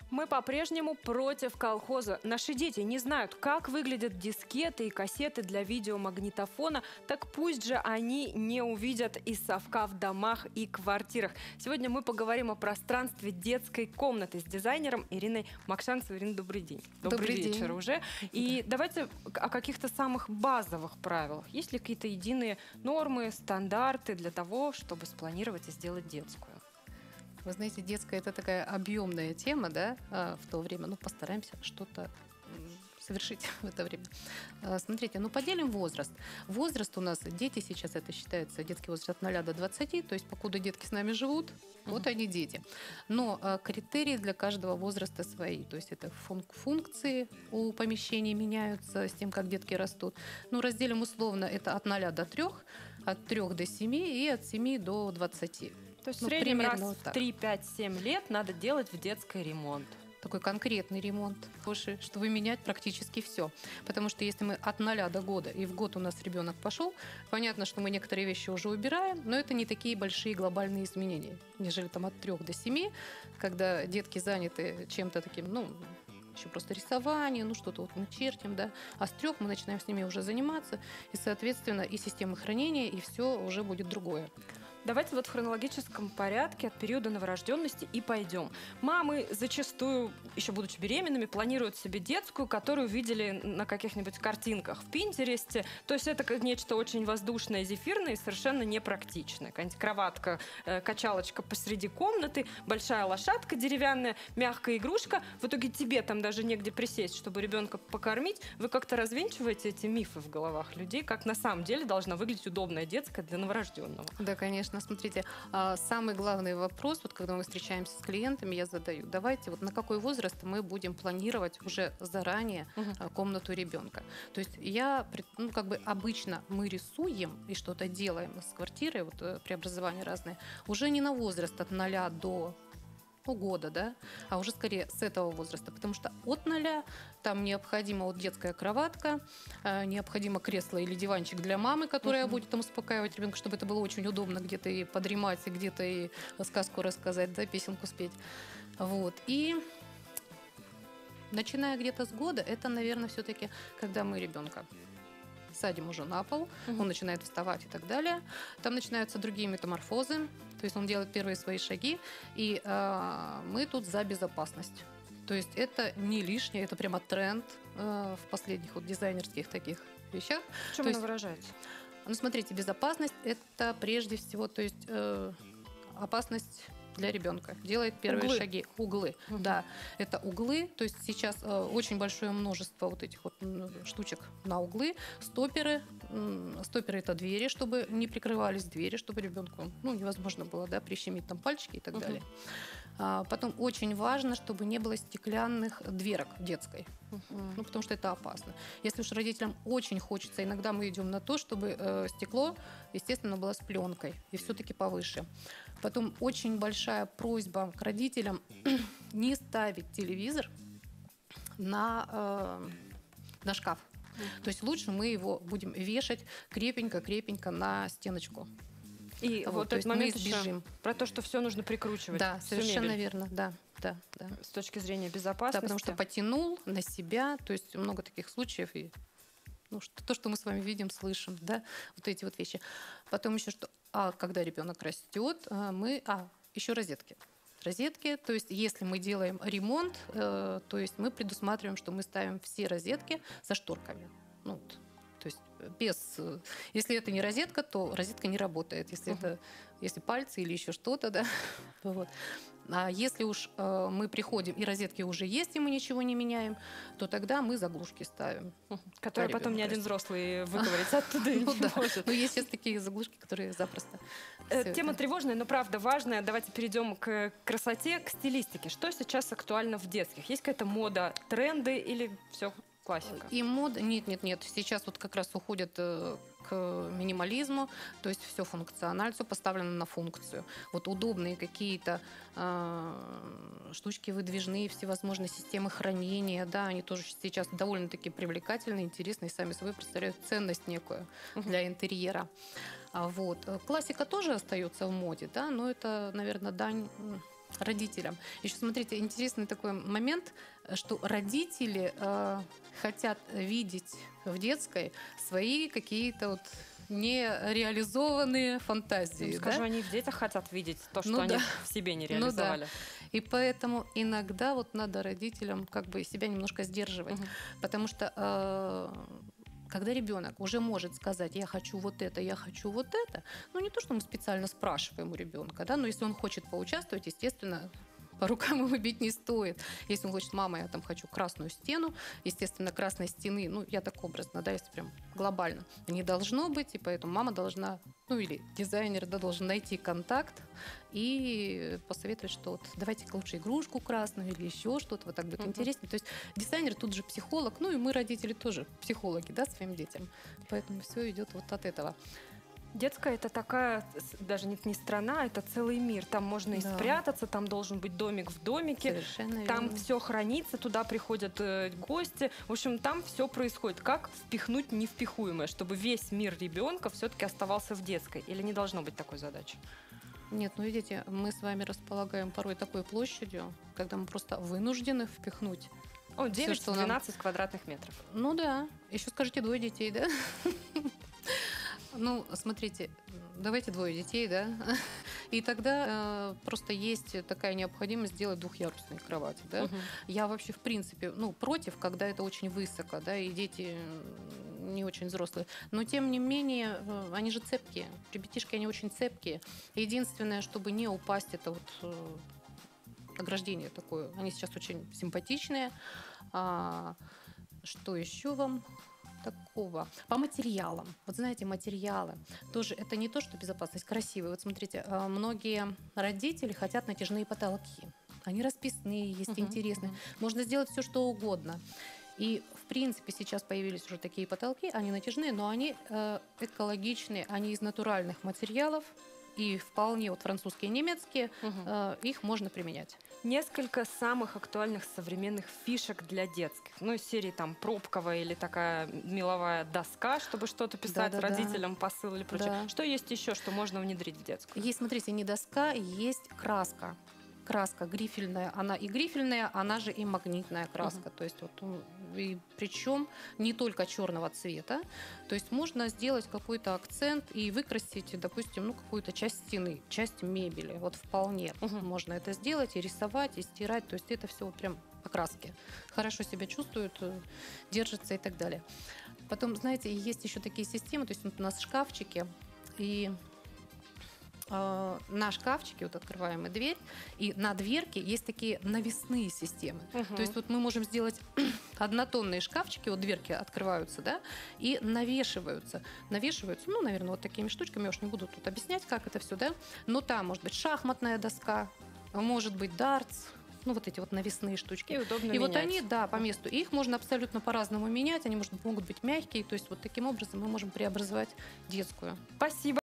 Мы по-прежнему против колхоза. Наши дети не знают, как выглядят дискеты и кассеты для видеомагнитофона. Так пусть же они не увидят из совка в домах и квартирах. Сегодня мы поговорим о пространстве детской комнаты с дизайнером Ириной Макшанцевой. Ирина, добрый день. Добрый вечер уже. И давайте о каких-то самых базовых правилах. Есть ли какие-то единые нормы, стандарты для того, чтобы спланировать и сделать детскую? Вы знаете, детская — это такая объемная тема, да, в то время. Ну, постараемся что-то совершить в это время. Смотрите, поделим возраст. Возраст у нас, дети сейчас, это считается детский возраст от 0 до 20, то есть покуда детки с нами живут, вот они дети. Но критерии для каждого возраста свои, то есть это функции у помещений меняются с тем, как детки растут. Разделим условно, это от 0 до 3, от 3 до 7 и от 7 до 20. То есть в среднем раз в 3, 5, 7 лет надо делать в детской ремонт. Такой конкретный ремонт, чтобы менять практически все. Потому что если мы от 0 до года, и в год у нас ребенок пошел, понятно, что мы некоторые вещи уже убираем, но это не такие большие глобальные изменения, нежели там от 3 до 7, когда детки заняты чем-то таким, еще просто рисование, что-то вот мы чертим, да. А с 3 мы начинаем с ними уже заниматься, и, соответственно, и система хранения, и все уже будет другое. Давайте в хронологическом порядке от периода новорожденности и пойдем. Мамы зачастую, еще будучи беременными, планируют себе детскую, которую видели на каких-нибудь картинках в Пинтересте. То есть это как нечто очень воздушное, зефирное и совершенно непрактичное. Какая-нибудь кроватка, качалочка посреди комнаты, большая лошадка деревянная, мягкая игрушка. В итоге тебе там даже негде присесть, чтобы ребенка покормить. Вы как-то развенчиваете эти мифы в головах людей, как на самом деле должна выглядеть удобная детская для новорожденного. Да, конечно. Смотрите, самый главный вопрос, когда мы встречаемся с клиентами, я задаю: давайте, на какой возраст мы будем планировать уже заранее комнату ребенка. То есть обычно мы рисуем и что-то делаем с квартирой, преобразования разные, уже не на возраст от 0 до года, да, а уже скорее с этого возраста, потому что от 0 там необходима детская кроватка, необходимо кресло или диванчик для мамы, которая будет там успокаивать ребенка, чтобы это было очень удобно где-то и подремать, и где-то и сказку рассказать, да, песенку спеть. И начиная где-то с года, это, наверное, все-таки, когда мы ребенка садим уже на пол, он начинает вставать и так далее. Там начинаются другие метаморфозы, то есть он делает первые свои шаги, и мы тут за безопасность. То есть это не лишнее, это прямо тренд в последних дизайнерских таких вещах. В чем она выражается? Смотрите, безопасность – это прежде всего, то есть опасность для ребенка. Делает первые шаги. Углы. Да, это углы. То есть сейчас очень большое множество этих штучек на углы. Стоперы. Стоперы — это двери, чтобы не прикрывались двери, чтобы ребенку невозможно было, да, прищемить там пальчики и так далее. Потом очень важно, чтобы не было стеклянных дверок детской. Потому что это опасно. Если уж родителям очень хочется, иногда мы идем на то, чтобы стекло, естественно, было с пленкой и все-таки повыше. Потом очень большая просьба к родителям не ставить телевизор на шкаф. То есть лучше мы его будем вешать крепенько на стеночку. И этот момент мы избежим. Про то, что все нужно прикручивать. Да, совершенно верно, да. С точки зрения безопасности. Да, потому что потянул на себя, то есть много таких случаев, и то, что мы с вами видим, слышим, да, эти вещи. Потом еще когда ребенок растет, еще розетки. Розетки, то есть если мы делаем ремонт, то есть мы предусматриваем, что мы ставим все розетки со шторками. То есть если это не розетка, то розетка не работает. Если пальцы или еще что-то, да. А если уж мы приходим, и розетки уже есть, и мы ничего не меняем, то тогда мы заглушки ставим. Которые потом ни один взрослый выковырять оттуда не может. Есть сейчас такие заглушки, которые запросто. Тема тревожная, но правда важная. Давайте перейдем к красоте, к стилистике. Что сейчас актуально в детских? Есть какая-то мода, тренды или все классика? И мода? Нет. Сейчас как раз уходят к минимализму, то есть все функционально, все поставлено на функцию. Удобные какие-то штучки выдвижные, всевозможные системы хранения, да, они тоже сейчас довольно-таки привлекательные, интересные, сами собой представляют ценность некую для интерьера. Классика тоже остается в моде, да, но это, наверное, дань родителям. Еще смотрите, интересный такой момент, что родители хотят видеть в детской свои какие-то вот нереализованные фантазии. Скажу, да? они в детях хотят видеть то, что Ну они да. в себе не Ну да. реализовали. И поэтому иногда вот надо родителям как бы себя немножко сдерживать. Потому что когда ребенок уже может сказать, я хочу вот это, я хочу вот это, ну не то, что мы специально спрашиваем у ребенка, да, но если он хочет поучаствовать, естественно, по рукам его бить не стоит. Если он хочет, мама, я там хочу красную стену, естественно, красной стены, ну, я так образно, да, если прям глобально, не должно быть, и поэтому мама должна, ну, или дизайнер, да, должен найти контакт и посоветовать, что вот давайте-ка лучше игрушку красную или еще что-то, вот так будет интереснее. То есть дизайнер тут же психолог, ну, и мы, родители, тоже психологи, да, своим детям. Поэтому все идет вот от этого. Детская — это такая, даже не страна, это целый мир. Там можно и спрятаться, там должен быть домик в домике. Совершенно там верно. все хранится, туда приходят гости. В общем, там все происходит. Как впихнуть невпихуемое, чтобы весь мир ребенка все-таки оставался в детской? Или не должно быть такой задачи? Нет, ну видите, мы с вами располагаем порой такой площадью, когда мы просто вынуждены впихнуть. 9-12 квадратных метров. Ну да. Еще скажите, 2 детей, да? Ну, смотрите, давайте 2 детей, да? И тогда просто есть такая необходимость сделать 2-ярусные кровати, да? Я вообще, в принципе, ну, против, когда это очень высоко, да, и дети не очень взрослые. Но, тем не менее, они же цепкие. Ребятишки, они очень цепкие. Единственное, чтобы не упасть, это вот ограждение такое. Они сейчас очень симпатичные. Что еще вам такого? По материалам. Вот знаете, материалы. Тоже это не то, что безопасность, красивые. Вот смотрите, многие родители хотят натяжные потолки. Они расписные, есть интересные. Можно сделать все, что угодно. И, в принципе, сейчас появились уже такие потолки, они натяжные, но они экологичные, они из натуральных материалов. И вполне вот французские и немецкие, их можно применять. Несколько самых актуальных современных фишек для детских. Ну, из серии там пробковая или такая меловая доска, чтобы что-то писать родителям, посыл или прочее. Да. Что есть еще, что можно внедрить в детскую? Есть, смотрите, не доска, есть краска. Краска грифельная, она и грифельная, она же и магнитная краска. То есть вот, и причем не только черного цвета. То есть можно сделать какой-то акцент и выкрасить, допустим, ну, какую-то часть стены, часть мебели. Вот вполне можно это сделать и рисовать, и стирать. То есть это все вот прям по краске. Хорошо себя чувствуют, держатся и так далее. Потом, знаете, есть еще такие системы, то есть вот у нас шкафчики, и на шкафчике вот открываем дверь, и на дверке есть такие навесные системы. То есть вот мы можем сделать однотонные шкафчики, вот дверки открываются, да, и навешиваются. Навешиваются, ну, наверное, вот такими штучками, я уж не буду тут объяснять, как это все, да, но там может быть шахматная доска, может быть дартс, ну, вот эти вот навесные штучки. И удобно менять. Вот они, да, по месту. И их можно абсолютно по-разному менять, они могут быть мягкие, то есть вот таким образом мы можем преобразовать детскую. Спасибо.